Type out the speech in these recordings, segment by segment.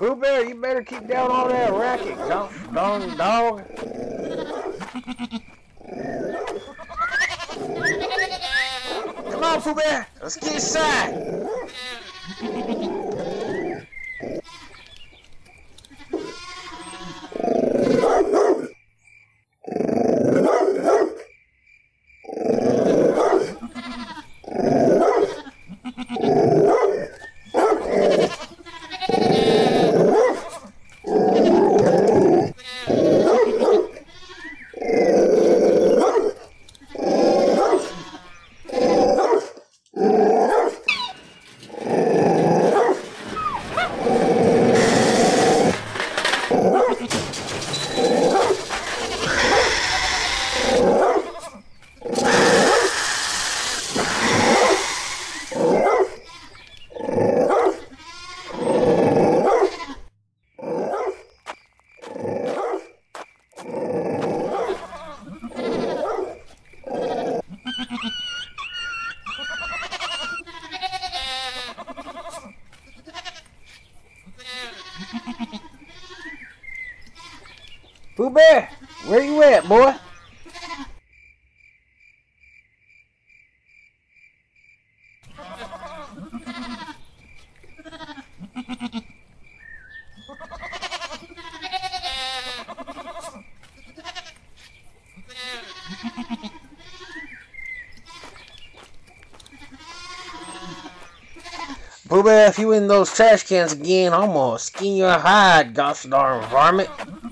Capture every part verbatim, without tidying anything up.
Pooh Bear, you better keep down all that racket, dog, dog, dog. Come on, Pooh Bear, let's get inside. Pooh Bear, where you at, boy? Pooh Bear, if you in those trash cans again, I'm gonna skin your hide, gosh darn varmint.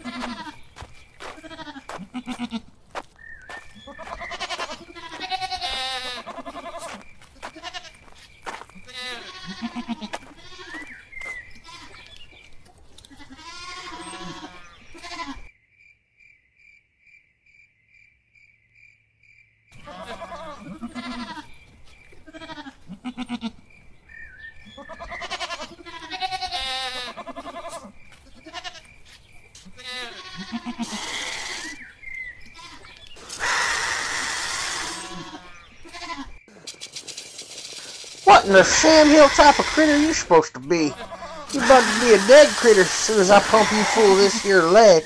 What in the Sam Hill type of critter you supposed to be? You about to be a dead critter as soon as I pump you full of this here lead.